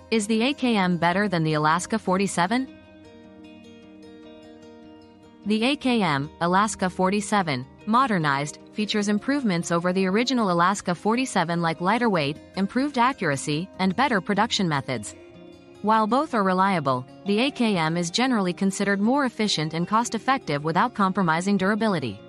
Is the AKM better than the Alaska 47? The AKM, Alaska 47, modernized, features improvements over the original Alaska 47 like lighter weight, improved accuracy, and better production methods. While both are reliable, the AKM is generally considered more efficient and cost-effective without compromising durability.